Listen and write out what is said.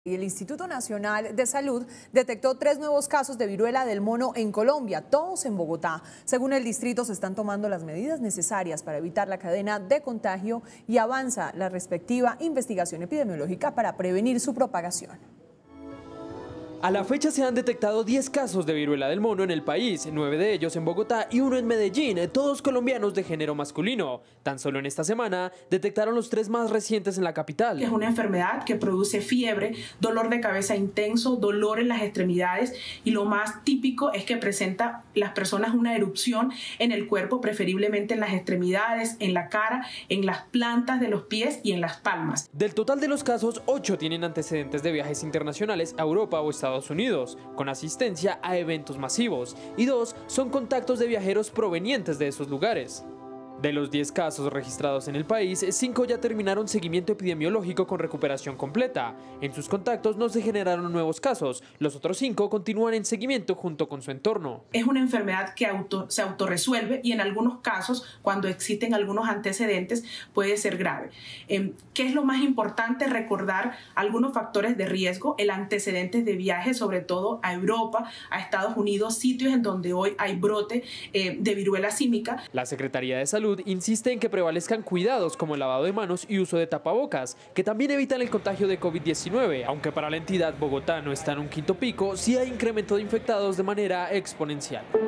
Y el Instituto Nacional de Salud detectó 3 nuevos casos de viruela del mono en Colombia, todos en Bogotá. Según el distrito, se están tomando las medidas necesarias para evitar la cadena de contagio y avanza la respectiva investigación epidemiológica para prevenir su propagación. A la fecha se han detectado 10 casos de viruela del mono en el país, 9 de ellos en Bogotá y 1 en Medellín, todos colombianos de género masculino. Tan solo en esta semana detectaron los 3 más recientes en la capital. Es una enfermedad que produce fiebre, dolor de cabeza intenso, dolor en las extremidades y lo más típico es que presenta las personas una erupción en el cuerpo, preferiblemente en las extremidades, en la cara, en las plantas de los pies y en las palmas. Del total de los casos, 8 tienen antecedentes de viajes internacionales a Europa o Estados Unidos, con asistencia a eventos masivos, y 2 son contactos de viajeros provenientes de esos lugares. De los 10 casos registrados en el país, 5 ya terminaron seguimiento epidemiológico con recuperación completa. En sus contactos no se generaron nuevos casos, los otros 5 continúan en seguimiento junto con su entorno. Es una enfermedad que se autorresuelve y en algunos casos, cuando existen algunos antecedentes, puede ser grave. ¿Qué es lo más importante? Recordar algunos factores de riesgo, el antecedente de viaje, sobre todo a Europa, a Estados Unidos, sitios en donde hoy hay brote de viruela símica. La Secretaría de Salud insiste en que prevalezcan cuidados como el lavado de manos y uso de tapabocas, que también evitan el contagio de COVID-19, aunque para la entidad Bogotá no está en un quinto pico, sí hay incremento de infectados de manera exponencial.